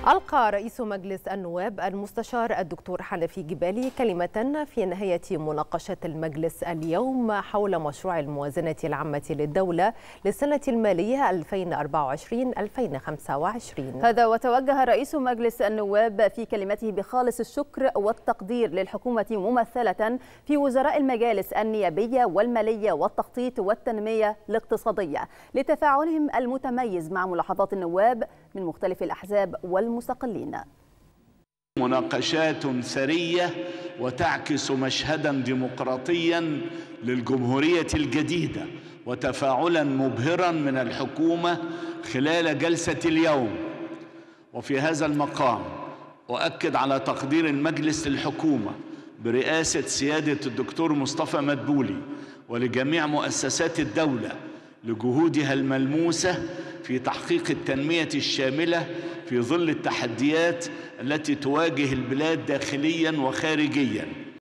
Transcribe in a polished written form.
ألقى رئيس مجلس النواب المستشار الدكتور حنفي جبالي كلمة في نهاية مناقشة المجلس اليوم حول مشروع الموازنة العامة للدولة للسنة المالية 2024-2025. هذا وتوجه رئيس مجلس النواب في كلمته بخالص الشكر والتقدير للحكومة ممثلة في وزراء المجالس النيابية والمالية والتخطيط والتنمية الاقتصادية لتفاعلهم المتميز مع ملاحظات النواب من مختلف الأحزاب والمستقلين. مناقشات ثرية وتعكس مشهدا ديمقراطيا للجمهورية الجديدة وتفاعلا مبهرا من الحكومة خلال جلسة اليوم. وفي هذا المقام أؤكد على تقدير المجلس للحكومة برئاسة سيادة الدكتور مصطفى مدبولي ولجميع مؤسسات الدولة لجهودها الملموسة في تحقيق التنمية الشاملة في ظل التحديات التي تواجه البلاد داخليا وخارجيا.